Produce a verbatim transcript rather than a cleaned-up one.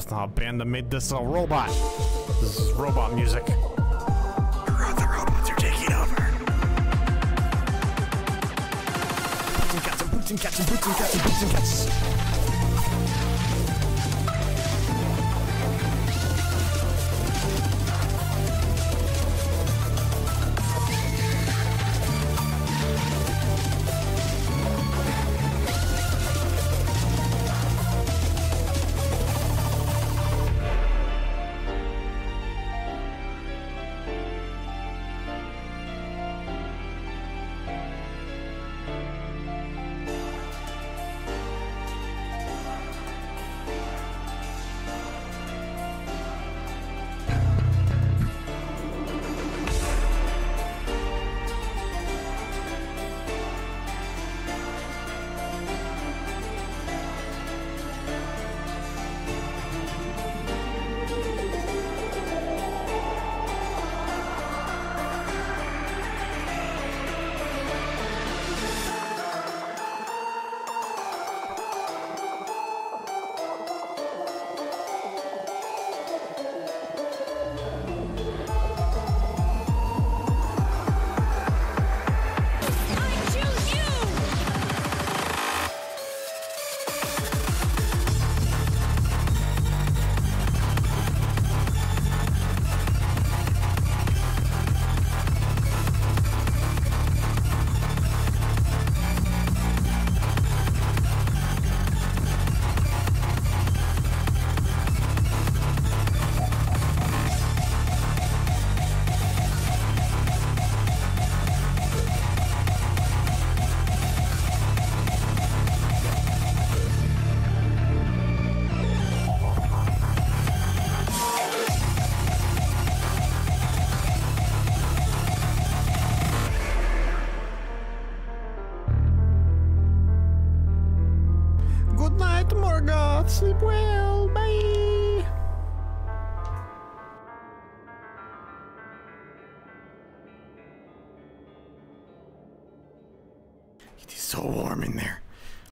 That's not a band that made this a robot. This is robot music. The robots are taking over. Boots and cats and boots and cats and boots and cats and boots and cats. Morgoth, sleep well, bye! It is so warm in there.